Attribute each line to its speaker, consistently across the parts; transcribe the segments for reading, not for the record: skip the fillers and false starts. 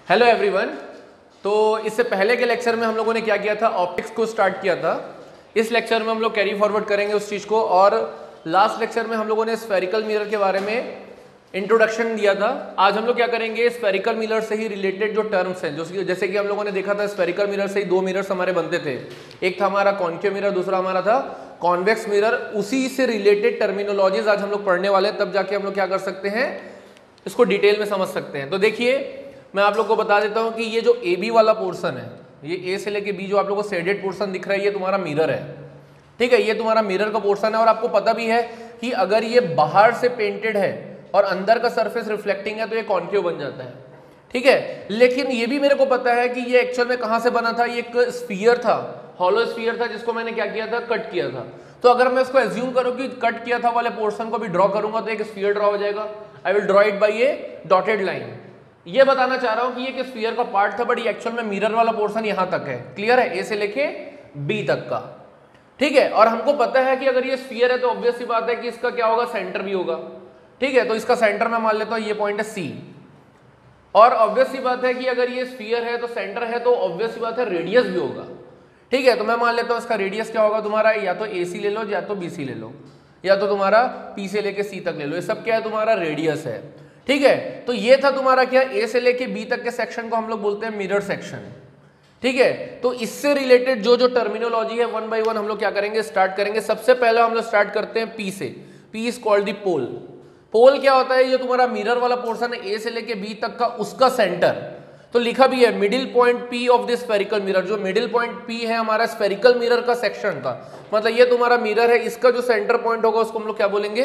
Speaker 1: Hello everyone. तो इससे पहले के लेक्चर में हम लोगों ने क्या किया था, ऑप्टिक्स को स्टार्ट किया था। इस लेक्चर में हम लोग कैरी फॉरवर्ड करेंगे उस चीज़ को, और लास्ट लेक्चर में हम लोगों ने स्फेरिकल मिरर के बारे में इंट्रोडक्शन दिया था। आज हम लोग क्या करेंगे, स्फेरिकल मिरर से ही रिलेटेड जो टर्म्स हैं, जो जैसे कि हम लोगों ने देखा था स्फेरिकल मिरर से ही दो मिरर्स हमारे बनते थे, एक था हमारा कॉन्केव मिरर, दूसरा हमारा था कॉन्वेक्स मिरर। उसी से रिलेटेड टर्मिनोलॉजीज आज हम लोग पढ़ने वाले हैं, तब जाके हम लोग क्या कर सकते हैं, इसको डिटेल में समझ सकते हैं। तो देखिए, मैं आप लोग को बता देता हूं कि ये जो ए बी वाला पोर्शन है, ये ए से लेके बी जो आप लोग को शेडेड पोर्शन दिख रहा है, ये तुम्हारा मिरर है। ठीक है, ये तुम्हारा मिरर का पोर्शन है। और आपको पता भी है कि अगर ये बाहर से पेंटेड है और अंदर का सरफेस रिफ्लेक्टिंग है तो ये कॉन्केव बन जाता है। ठीक है, लेकिन ये भी मेरे को पता है कि ये एक्चुअल में कहां से बना था। ये एक स्फीयर था, हॉलो स्फीयर था, जिसको मैंने क्या किया था, कट किया था। तो अगर मैं इसको एज्यूम करूं कि कट किया था वाले पोर्शन को भी ड्रॉ करूंगा तो एक स्फीयर ड्रॉ हो जाएगा। I will draw it by a dotted line. ये बताना चाह रहा हूं कि ये एक स्फीयर का पार्ट था, बट ये एक्चुअल में मिरर वाला पोर्शन यहां तक है। क्लियर है, ए से लेके बी तक का। ठीक है, और हमको पता है कि अगर ये स्फीयर है तो ऑब्वियस सी बात है कि इसका क्या होगा, सेंटर भी होगा। ठीक है, तो इसका सेंटर मैं मान लेता हूं ये पॉइंट है सी। और ऑब्वियस सी बात है कि अगर ये स्फीयर है तो सेंटर है, तो ऑब्वियस सी बात है रेडियस भी होगा। ठीक है, तो मैं मान लेता हूं इसका रेडियस क्या होगा तुम्हारा, या तो ए सी ले लो, या तो बी सी ले लो, या तो तुम्हारा पी से लेके सी तक ले लो। ये सब क्या है, तुम्हारा रेडियस है। ठीक है, तो ये था तुम्हारा क्या, ए से लेके बी तक के सेक्शन को हम लोग बोलते हैं मिरर सेक्शन। ठीक है, तो इससे रिलेटेड जो जो टर्मिनोलॉजी है वन बाय वन हम लोग क्या करेंगे, स्टार्ट करेंगे। सबसे पहले हम लोग स्टार्ट करते हैं पी से। P is called the pole. Pole क्या होता है, ये तुम्हारा मिरर वाला पोर्शन है ए से लेके बी तक का, उसका सेंटर। तो लिखा भी है middle point P of the spherical mirror. जो मिडिल पॉइंट पी है हमारा स्फेरिकल मिरर का सेक्शन का, मतलब ये तुम्हारा मिरर है, इसका जो सेंटर पॉइंट होगा उसको हम लोग क्या बोलेंगे,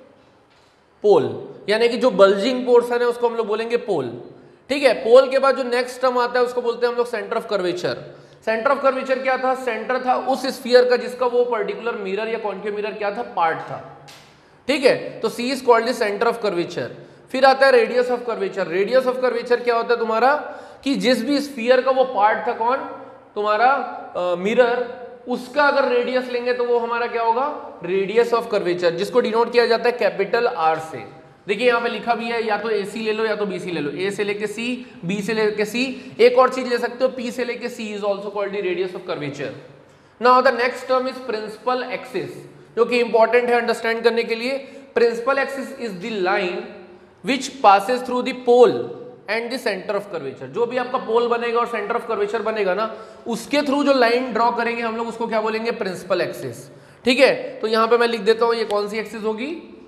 Speaker 1: पोल। यानी कि जो बल्जिंग पोर्शन है उसको हम लोग बोलेंगे पोल। ठीक है, पोल के बाद जो नेक्स्ट टर्म आता है उसको बोलते हैं हम लोग centre of curvature. Centre of curvature क्या था, सेंटर था उस स्फीयर का जिसका वो पर्टिकुलर मिरर या कॉन्केव मिरर क्या था, पार्ट था। ठीक है, तो C is called the centre of curvature. फिर आता है radius of curvature. Radius of curvature क्या होता है तुम्हारा, कि जिस भी स्फीयर का वो पार्ट था, कौन, तुम्हारा मिरर, उसका अगर रेडियस लेंगे तो वो हमारा क्या होगा, रेडियस ऑफ कर्वेचर, जिसको डिनोट किया जाता है कैपिटल आर से। देखिए यहाँ पे लिखा भी है, या तो ए सी ले लो या तो बी सी ले लो, ए से लेके सी, बी से लेके सी। एक और चीज ले सकते हो, पी से लेके C is also called the radius of curvature. Now the next term is principal axis, जो कि इंपॉर्टेंट है अंडरस्टैंड करने के लिए। Principal axis is the line which passes through the pole and the centre of curvature. जो भी आपका पोल बनेगा और सेंटर ऑफ कर्वेचर बनेगा ना, उसके थ्रू जो लाइन ड्रॉ करेंगे हम लोग उसको क्या बोलेंगे, प्रिंसिपल एक्सिस। ठीक है, तो यहां पे मैं लिख देता हूं ये कौन सी एक्सिस होगी,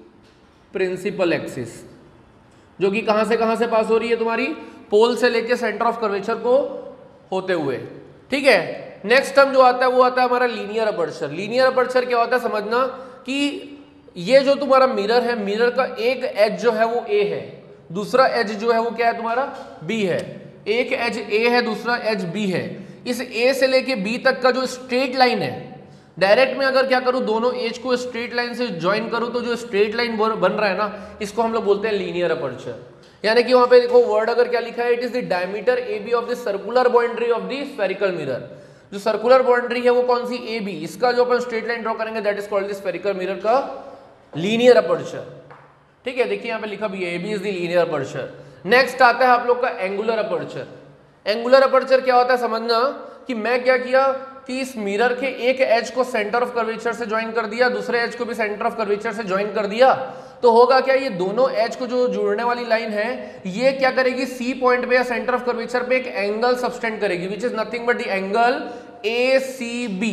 Speaker 1: प्रिंसिपल एक्सिस, जो कि कहां से पास हो रही है, तुम्हारी पोल से लेके सेंटर ऑफ कर्वेचर को होते हुए। ठीक है, नेक्स्ट टर्म जो आता है वो आता है हमारा लीनियर अपर्चर। लीनियर अपर्चर क्या होता है, समझना कि ये जो तुम्हारा मिरर है, मिरर का एक एज जो है वो ए है, दूसरा एज जो है वो क्या है तुम्हारा, बी है। एक एज ए है, दूसरा एज बी है। इस ए से लेके बी तक का जो स्ट्रेट लाइन है, डायरेक्ट में अगर क्या करूं, दोनों एज को स्ट्रेट लाइन से ज्वाइन करूं तो जो स्ट्रेट लाइन बन रहा है ना, इसको हम लोग बोलते हैं लीनियर अपर्चर। यानी कि वहां पे देखो वर्ड अगर क्या लिखा है, it is the diameter A B of the circular boundary of the spherical mirror. जो सर्कुलर बाउंड्री है वो कौन सी, ए बी, इसका जो अपन स्ट्रेट लाइन ड्रॉ करेंगे that is called the spherical mirror का लीनियर अपर्चर। ठीक है, देखिए यहाँ पे लिखा भी है, A B is the linear aperture. Next आता है आप लोग का एंगुलर अपर्चर। एंगुलर अपर्चर क्या होता है, समझना कि मैं क्या किया कि इस मिरर के एक एज को सेंटर ऑफ कर्वेचर से ज्वाइन कर दिया, दूसरे एज को भी सेंटर ऑफ कर्वेचर से ज्वाइन कर दिया, तो होगा क्या, ये दोनों एज को जो जुड़ने वाली लाइन है, ये क्या करेगी, सी पॉइंट पे या सेंटर ऑफ कर्वेचर पे एक एंगल सबटेंड करेगी, which is nothing but the angle ACB।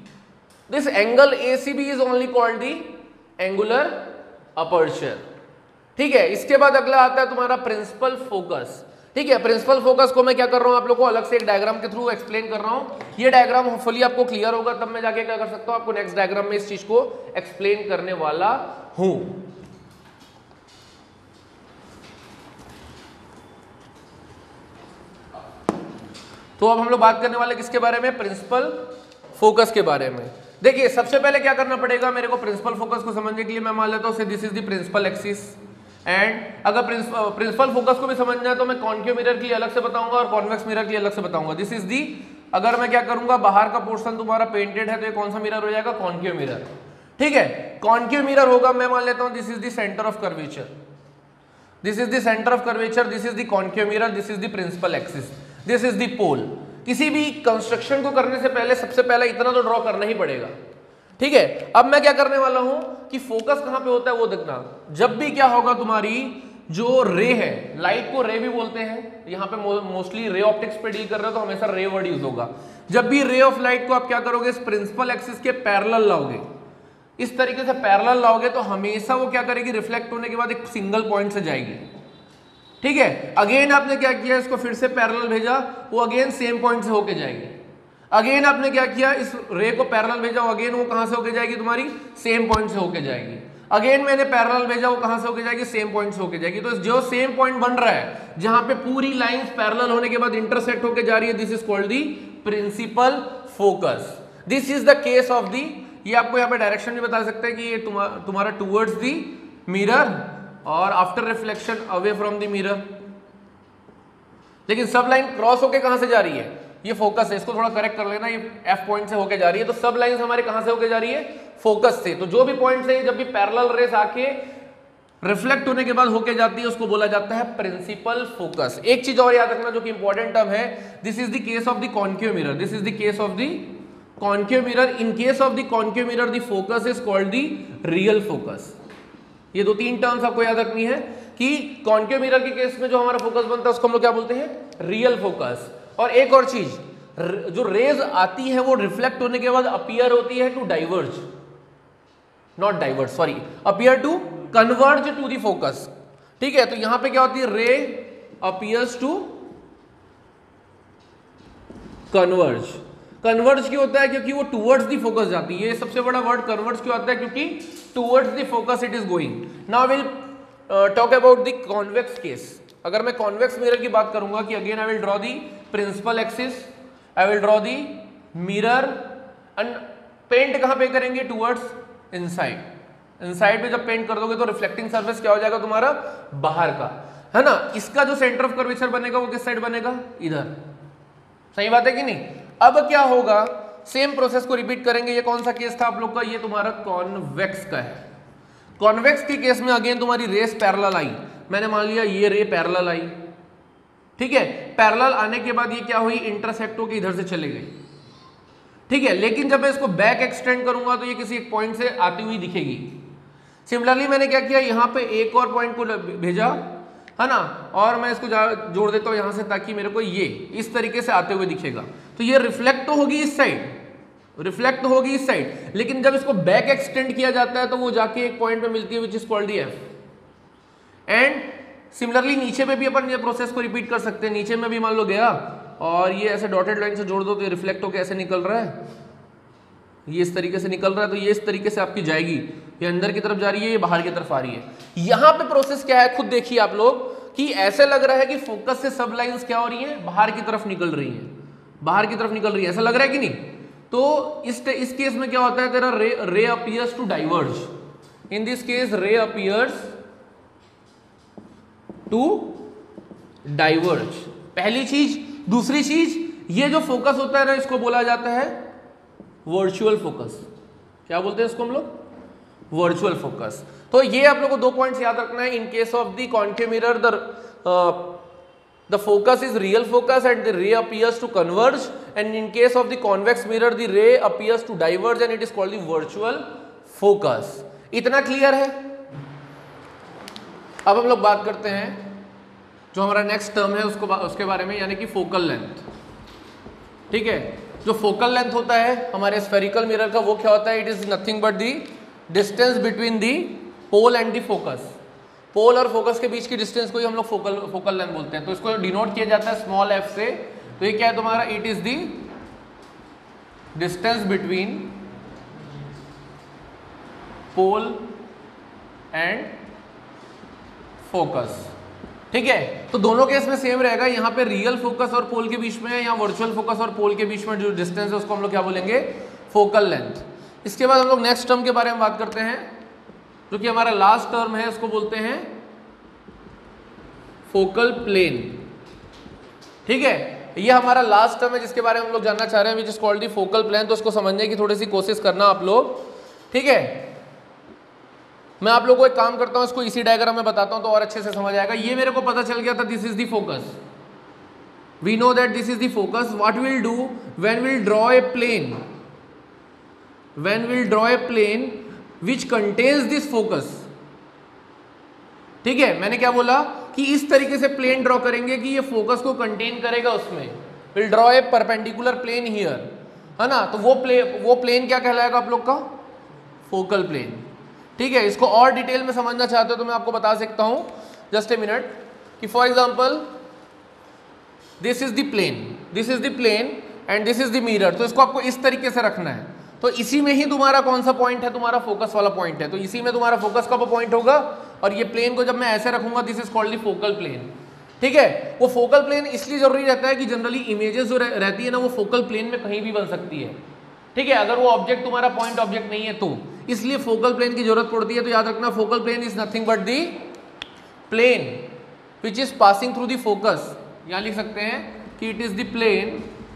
Speaker 1: This angle ACB is only called the angular aperture. ठीक है, इसके बाद अगला आता है तुम्हारा प्रिंसिपल फोकस। ठीक है, प्रिंसिपल फोकस को मैं क्या कर रहा हूं, आप लोग को अलग से एक डायग्राम के थ्रू एक्सप्लेन कर रहा हूं। ये डायग्राम होपफुली आपको क्लियर होगा, तब मैं जाके क्या कर सकता हूं, आपको नेक्स्ट डायग्राम में इस चीज को एक्सप्लेन करने वाला हूं। तो अब हम लोग बात करने वाले किसके बारे में, प्रिंसिपल फोकस के बारे में। देखिए सबसे पहले क्या करना पड़ेगा मेरे को, प्रिंसिपल फोकस को समझने के लिए मैं मान लेता हूं this is the principal axis. And अगर प्रिंसिपल फोकस को भी समझना है तो मैं कॉन्केव मिरर के लिए अलग से बताऊंगा और कॉन्वेक्स मिरर के लिए अलग से बताऊंगा। दिस इज दी, अगर मैं क्या करूंगा, बाहर का पोर्शन तुम्हारा पेंटेड है तो ये कौन सा मिरर हो जाएगा, कॉन्केव मिरर। ठीक है, कॉन्केव मिरर होगा, मैं मान लेता हूं this is the centre of curvature. This is the centre of curvature, this is the concave mirror, this is the principal axis, this is the pole. किसी भी कंस्ट्रक्शन को करने से पहले सबसे पहले इतना तो ड्रॉ करना ही पड़ेगा, ठीक है। अब मैं क्या करने वाला हूं कि फोकस कहां पे होता है वो देखना। जब भी क्या होगा, तुम्हारी जो रे है, लाइट को रे भी बोलते हैं, यहाँ पे मोस्टली रे ऑप्टिक्स पे डील कर रहे हो तो हमेशा रे वर्ड यूज होगा। जब भी रे ऑफ लाइट को आप क्या करोगे, इस प्रिंसिपल एक्सिस के पैरेलल लाओगे, इस तरीके से पैरेलल लाओगे तो हमेशा वो क्या करेगी, रिफ्लेक्ट होने के बाद एक सिंगल पॉइंट से जाएगी, ठीक है। अगेन आपने क्या किया, इसको फिर से पैरेलल भेजा, वो अगेन सेम पॉइंट से होके जाएगी। अगेन आपने क्या किया, इस रे को पैरेलल भेजा, अगेन वो कहां से होके जाएगी, तुम्हारी सेम पॉइंट से होके जाएगी। अगेन मैंने पैरेलल भेजा, वो कहां से होके जाएगी, सेम पॉइंट से होके जाएगी। तो जो सेम पॉइंट बन रहा है जहां पे पूरी लाइंस पैरेलल होने के बाद इंटरसेक्ट होके जा रही है, this is called the principal focus. This is the case of the, ये आपको यहाँ पे डायरेक्शन भी बता सकते हैं कि ये तुम्हारा टूवर्ड्स दी मिरर और after reflection away from the mirror. लेकिन सब लाइन क्रॉस होके कहां से जा रही है, ये फोकस है, इसको थोड़ा करेक्ट कर लेना, ये एफ पॉइंट से होके जा रही है। तो सब लाइंस हमारे कहां से होके जा रही है, फोकस से। तो जो भी पॉइंट से जब भी पैरेलल रेस आके रिफ्लेक्ट होने के बाद होके जाती है, उसको बोला जाता है प्रिंसिपल फोकस। एक चीज और याद रखना जो कि इंपॉर्टेंट टर्म है, this is the case of the concave mirror, this is the case of the concave mirror. In case of the concave mirror the focus is called the real focus. ये दो तीन terms आपको याद रखनी है कि concave mirror के case में जो हमारा फोकस बनता है उसको हम लोग क्या बोलते हैं, रियल फोकस। और एक और चीज, जो रेज आती है वो रिफ्लेक्ट होने के बाद अपीयर होती है to diverge, not diverge sorry, appear to converge to the focus, ठीक है। तो यहां पे क्या होती है, रे अपीयर्स टू कन्वर्ज। कन्वर्ज क्यों होता है, क्योंकि वो टूवर्ड्स द फोकस जाती है। ये सबसे बड़ा वर्ड कन्वर्ज क्यों आता है, क्योंकि towards the focus it is going. Now will talk about the convex case. अगर मैं कॉन्वेक्स मिरर की बात करूंगा कि again I will draw the principal axis, I will draw the mirror and paint कहां पे करेंगे, टूवर्ड्स इनसाइड। इनसाइड पे जब पेंट कर दोगे तो रिफ्लेक्टिंग सरफेस क्या हो जाएगा तुम्हारा, बाहर का, है ना। इसका जो सेंटर ऑफ कर्वेचर बनेगा वो किस साइड बनेगा, इधर। सही बात है कि नहीं। अब क्या होगा, सेम प्रोसेस को रिपीट करेंगे। ये कौन सा केस था आप लोग का, ये तुम्हारा कॉन्वेक्स का है। कॉन्वेक्स के केस में अगेन तुम्हारी रेस पैरेलल आई, मैंने मान लिया ये रे पैरेलल आई, ठीक है। पैरेलल आने के बाद ये क्या हुई, इंटरसेक्ट होकर इधर से चले गई, ठीक है। लेकिन जब मैं इसको बैक एक्सटेंड करूंगा तो ये किसी एक पॉइंट से आती हुई दिखेगी। सिमिलरली मैंने क्या किया, यहां पे एक और पॉइंट को भेजा, है ना, और मैं इसको जोड़ देता हूं यहां से, ताकि मेरे को ये इस तरीके से आते हुए दिखेगा। तो ये रिफ्लेक्ट तो होगी इस साइड, रिफ्लेक्ट होगी इस साइड, लेकिन जब इसको बैक एक्सटेंड किया जाता है तो वो जाके एक पॉइंट पे मिलती है which is called the F. And similarly नीचे में भी अपन ये प्रोसेस को रिपीट कर सकते हैं। नीचे में भी मान लो गया और ये ऐसे डॉटेड लाइन से जोड़ दो तो ये रिफ्लेक्ट होकर ऐसे निकल रहा है, ये इस तरीके से निकल रहा है, तो ये इस तरीके से आपकी जाएगी, ये अंदर की तरफ जा रही है, ये बाहर की तरफ आ रही है। यहां पे प्रोसेस क्या है खुद देखिए आप लोग, कि ऐसे लग रहा है कि फोकस से सब लाइंस क्या हो रही है, बाहर की तरफ निकल रही है, बाहर की तरफ निकल रही है, ऐसा लग रहा है कि नहीं। तो इस केस में क्या होता है, तेरा ray appears to diverge. In this case ray appears to diverge, पहली चीज। दूसरी चीज, ये जो फोकस होता है ना, इसको बोला जाता है वर्चुअल फोकस। क्या बोलते हैं इसको हम लोग, वर्चुअल फोकस। तो ये आप लोग को 2 पॉइंट्स याद रखना है। In case of the concave mirror the focus is real focus and the ray appears to converge, and in case of the convex mirror the ray appears to diverge and it is called the virtual focus। इतना clear है। अब हम लोग बात करते हैं जो हमारा नेक्स्ट टर्म है उसके बारे में, यानी कि फोकल लेंथ, ठीक है। जो फोकल लेंथ होता है हमारे स्फेरिकल मिरर का, वो क्या होता है, it is nothing but the distance between the pole and the focus. Pole और फोकस के बीच की डिस्टेंस को ही हम लोग फोकल लेंथ बोलते हैं। तो इसको डिनोट किया जाता है स्मॉल एफ से। तो ये क्या है तुम्हारा, it is the distance between pole and focus, ठीक है। तो दोनों केस में सेम रहेगा। यहाँ पे रियल फोकस और पोल के बीच में है, या वर्चुअल फोकस और पोल के बीच में जो डिस्टेंस है उसको हम लोग क्या बोलेंगे, फोकल लेंथ। इसके बाद हम लोग नेक्स्ट टर्म के बारे में बात करते हैं, जो कि हमारा लास्ट टर्म है, उसको बोलते हैं फोकल प्लेन, ठीक है। ये हमारा लास्ट टर्म है जिसके बारे में हम लोग जानना चाह रहे हैं, which is called the focal plane. तो उसको समझने की थोड़ी सी कोशिश करना आप लोग, ठीक है। मैं आप लोगों को एक काम करता हूं, इसको इसी डायग्राम में बताता हूं तो और अच्छे से समझ आएगा। ये मेरे को पता चल गया था, this is the focus, we know that this is the focus. What will do when will draw a plane, when will draw a plane which contains this focus. ठीक है, मैंने क्या बोला कि इस तरीके से प्लेन ड्रॉ करेंगे कि ये फोकस को कंटेन करेगा उसमें। Will draw a perpendicular plane here, है ना, तो वो प्लेन क्या कहलाएगा आप लोग का, फोकल प्लेन। ठीक है, इसको और डिटेल में समझना चाहते हो तो मैं आपको बता सकता हूं, जस्ट ए मिनट, कि for example this is the plane, this is the plane and this is the mirror. तो इसको आपको इस तरीके से रखना है, तो इसी में ही तुम्हारा कौन सा पॉइंट है, तुम्हारा फोकस वाला पॉइंट है, तो इसी में तुम्हारा फोकस का पॉइंट होगा। और ये प्लेन को जब मैं ऐसे रखूंगा, this is called the focal plane. ठीक है, वो फोकल प्लेन इसलिए जरूरी रहता है कि जनरली इमेजेस जो रहती है ना, वो फोकल प्लेन में कहीं भी बन सकती है। ठीक है, अगर वो ऑब्जेक्ट तुम्हारा पॉइंट ऑब्जेक्ट नहीं है तो इसलिए फोकल प्लेन की जरूरत पड़ती है। तो याद रखना, focal plane is nothing but the plane which is passing through the focus. यहां लिख सकते हैं कि it is the plane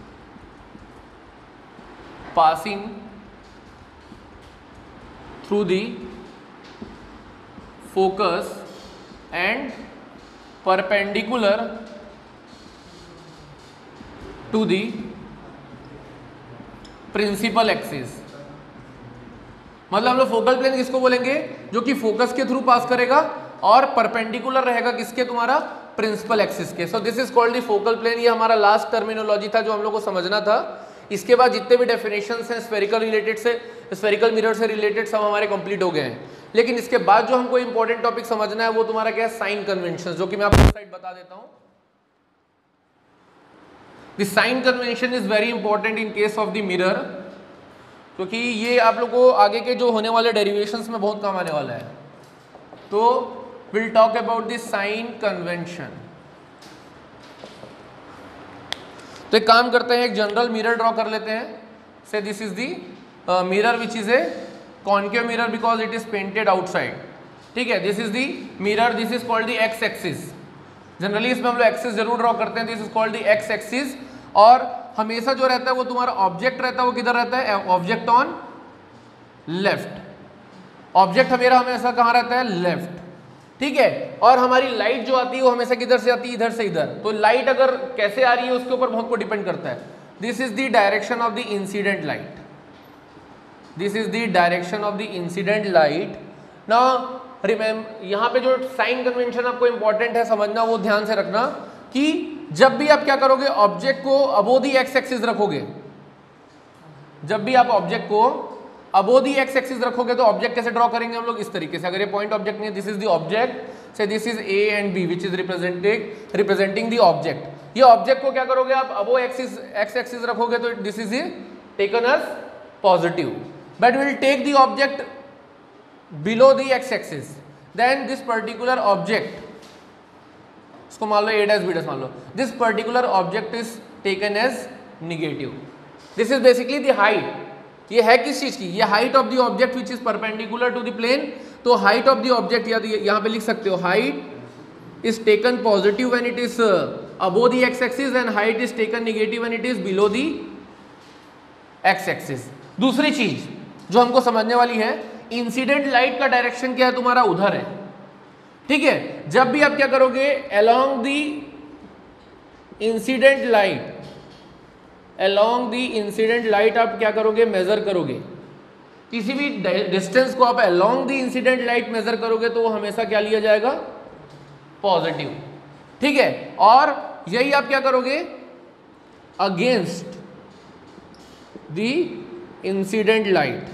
Speaker 1: passing through the focus and perpendicular to the principal axis. मतलब हम लोग फोकल प्लेन किसको बोलेंगे, जो कि फोकस के थ्रू पास करेगा और परपेंडिकुलर रहेगा किसके, तुम्हारा प्रिंसिपल एक्सिस के। So this is called the focal plane. ये हमारा लास्ट टर्मिनोलॉजी था जो हम लोग को समझना था। इसके बाद जितने भी डेफिनेशंस हैं स्फेरिकल रिलेटेड से, स्फेरिकल मिरर से रिलेटेड, सब हमारे कंप्लीट हो गए हैं। लेकिन इसके बाद जो हमको इंपॉर्टेंट टॉपिक समझना है वो तुम्हारा क्या है, साइन कन्वेंशन, जो कि मैं आपको साइड बता देता हूं। The sign convention is very important in case of the mirror, क्योंकि ये आप लोग को आगे के जो होने वाले डेरिवेशंस में बहुत काम आने वाला है। तो will talk about the sign convention. तो एक काम करते हैं, एक जनरल मिरर ड्रॉ कर लेते हैं। Say this is the mirror which is a concave mirror because it is painted outside. ठीक है, this is the mirror, this is called the X axis. Generally इसमें हम लोग एक्सिस जरूर ड्रॉ करते हैं, this is called the X axis. और हमेशा जो रहता है वो तुम्हारा ऑब्जेक्ट रहता है, वो किधर रहता है, ऑब्जेक्ट ऑन लेफ्ट। ऑब्जेक्ट हमेशा कहाँ रहता है, लेफ्ट। ठीक है, और हमारी लाइट जो आती है वो हमेशा किधर से आती है, इधर से इधर। तो लाइट अगर कैसे आ रही है उसके ऊपर बहुत को डिपेंड करता है। This is the direction of the incident light, this is the direction of the incident light. Now remember, यहाँ पे जो साइन कन्वेंशन आपको इंपॉर्टेंट है समझना, वो ध्यान से रखना कि जब भी आप क्या करोगे, ऑब्जेक्ट को अबोव द एक्स एक्सिस रखोगे। जब भी आप ऑब्जेक्ट को अबोव द एक्स एक्सिस रखोगे तो ऑब्जेक्ट कैसे ड्रॉ करेंगे हम लोग, इस तरीके से। अगर ये पॉइंट ऑब्जेक्ट नहीं है, this is the object, say this is A and B which is representing the object. ये ऑब्जेक्ट को क्या करोगे आप, अबोव एक्स एक्सिस रखोगे तो this is taken as positive, but will take the object below the X axis, then this particular object, इसको मान लो ए डैश बी डैश मान लो, this particular object is taken as negative. This is basically the height. ये है किस चीज की, ये height of the object which is perpendicular to the plane. तो हाइट ऑफ द ऑब्जेक्ट यहाँ पे लिख सकते हो, height is taken positive when it is above the X axis and height is taken negative when it is below the X axis. दूसरी चीज जो हमको समझने वाली है, इंसिडेंट लाइट का डायरेक्शन क्या है, तुम्हारा उधर है। ठीक है, जब भी आप क्या करोगे, along the incident light, along the incident light आप क्या करोगे, मेजर करोगे। किसी भी डिस्टेंस को आप along the incident light measure करोगे तो वो हमेशा क्या लिया जाएगा, पॉजिटिव। ठीक है, और यही आप क्या करोगे, against the incident light,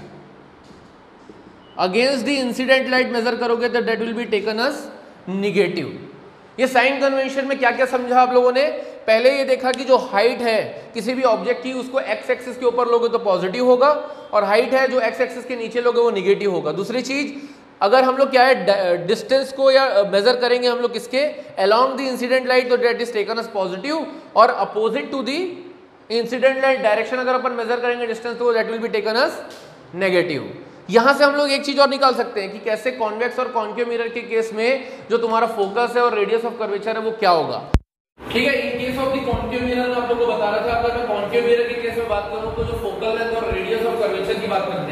Speaker 1: against the incident light measure करोगे तो that will be taken as negative. ये साइन कन्वेंशन में क्या क्या समझा आप लोगों ने, पहले ये देखा कि जो हाइट है किसी भी ऑब्जेक्ट की, उसको एक्स एक्सिस के ऊपर लोगे तो पॉजिटिव होगा, और हाइट है जो एक्स एक्सिस के नीचे लोगे वो निगेटिव होगा। दूसरी चीज, अगर हम लोग क्या है डिस्टेंस को या मेजर करेंगे हम लोग किसके, अलोंग द इंसिडेंट लाइट, तो that is taken as positive, और opposite to the incident light direction अगर अपन मेजर करेंगे डिस्टेंस तो that will be taken as negative. यहां से हम लोग एक चीज और निकाल सकते हैं कि कैसे कॉन्वेक्स और कॉन्केव मिरर के केस में जो तुम्हारा फोकस है और रेडियस ऑफ कर्वेचर है वो क्या होगा। ठीक है, in case of the concave mirror में आप लोगों को बता रहा था, अगर मैं कॉन्केव मिरर के केस में बात करूं तो जो फोकल लेंथ और रेडियस ऑफ कर्वेचर की बात करते हैं,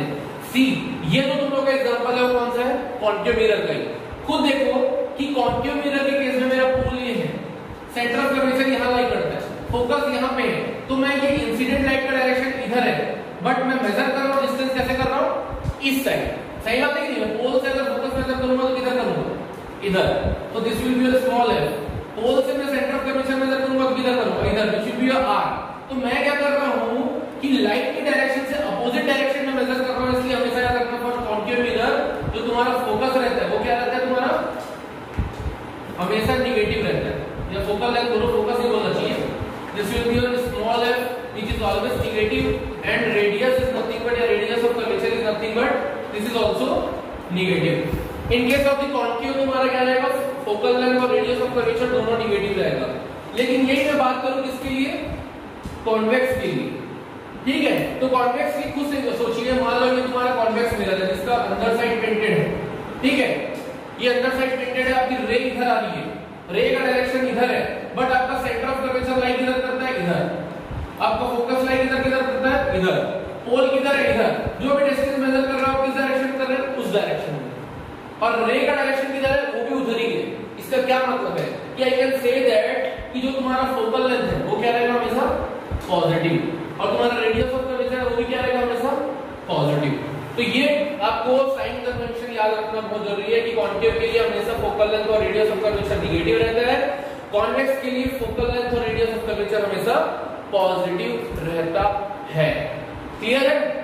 Speaker 1: सी। ये तो तुम लोग का एग्जांपल है, वो कौन सा है, कॉन्केव मिरर का ही। खुद देखो कि कॉन्केव मिरर के केस में मेरा पोल ये है, सेंटर ऑफ कर्वेचर यहां लाई करता है, फोकस यहां पे है, तो मैं ये इंसिडेंट लाइट का डायरेक्शन इधर है, बट मैं मेजर कर रहा हूं डिस्टेंस कैसे कर रहा हूं, इस साइड। सही बात है कि नहीं? पोल से अगर फोकस मेजर करूंगा तो किधर करूंगा, इधर, तो this will be a small F. Pole से मैं सेंटर ऑफ कर्वेचर मेजर करूंगा तो किधर करूंगा, इधर, which will be a R. तो मैं क्या कर रहा हूं कि लाइट की डायरेक्शन से अपोजिट डायरेक्शन में मेजर कर रहा हूं, इसलिए हमेशा याद रखना फॉर कॉन्केव मिरर जो तुम्हारा फोकस रहता है वो क्या रहता है, तुम्हारा हमेशा नेगेटिव रहता है, या फोकल लेंथ दोनों फोकस ही बोलना चाहिए। This will be a small F which is always negative and radius is nothing but, radius of curvature is nothing but this is also negative. In case of the concave तुम्हारा क्या रहेगा, focal length और radius of curvature दोनों negative रहेगा। लेकिन यही मैं बात करूं किसके लिए, कॉन्वेक्स के लिए, ठीक है। तो कॉन्वेक्स की खुद से सोचिए, मान लो ये तुम्हारा कॉन्वेक्स मिरर है जिसका अंदर साइड पेंटेड है, ठीक है, ये अंदर साइड पेंटेड है, आपकी रे इधर आ रही है, रे का डायरेक्शन इधर है, बट आपका सेंटर ऑफ कर्वेचर लाइट इधर करता है, इधर, आपका फोकस लाइट इधर किधर करता है, इधर, पोल किधर है, इधर, जो भी डिस्टेंस मेजर कर रहा हो किस डायरेक्शन कर रहे हैं, उस डायरेक्शन में, और रे का डायरेक्शन किधर है, वो भी उधर ही है। इसका क्या मतलब है कि आई कैन से दैट कि जो तुम्हारा फोकल लेंथ है वो क्या रहेगा, हमेशा पॉजिटिव, और तुम्हारा रेडियस ऑफ कर्वेचर है वो भी क्या रहेगा, हमेशा पॉजिटिव। तो ये आपको साइन कन्वेंशन याद रखना बहुत जरूरी है कि कॉन्केव के लिए हमेशा फोकल लेंथ और रेडियस ऑफ कर्वेचर नेगेटिव रहता है, कॉन्वेक्स के लिए फोकल लेंथ और रेडियस ऑफ कर्वेचर हमेशा पॉजिटिव रहता है। क्लियर है?